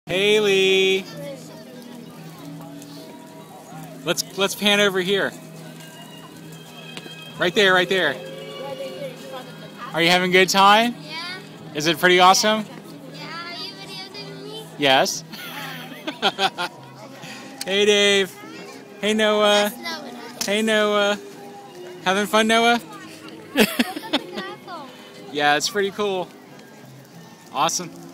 Haley, let's pan over here. Right there, right there. Are you having a good time? Yeah. Is it pretty awesome? Yeah, are you videotaping me? Yes. Hey Dave. Hey Noah. That's Noah. Hey Noah. Having fun, Noah? Look at the castle. Yeah, it's pretty cool. Awesome.